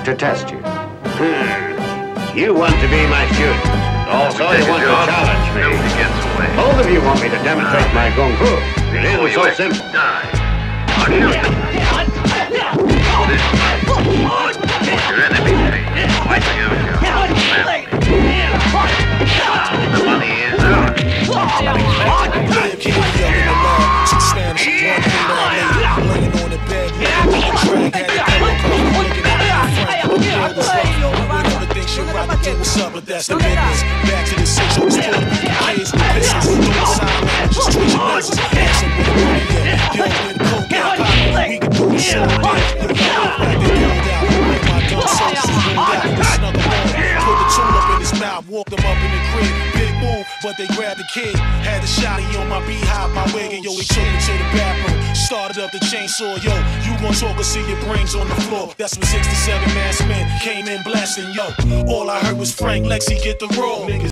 to test you. You want to be my student. Also, you want to challenge me. Both of you want me to demonstrate my kung fu. It isn't so simple. Your enemy pays. Quite the The money is ours. What's up, but that's the business. Back to the six, always kids with pistols. Don't sign language, just treat your noses. Ask them where the money at. Yo, with the coke out, we can do the show again. Put it out, like they pulled out. Make my gun socials rolled out. They snuck them on. Put the tool up in his mouth, walked them up in the crib. Big move, but they grabbed the kid. Had the shotty on my beehive, my wig, and yo, they took me to the bathroom. Started up the chainsaw, yo. You gon' talk or see your brains on the floor. That's when 67 masked men came in blasting, yo. All I heard was Frank Lexi get the roll. Niggas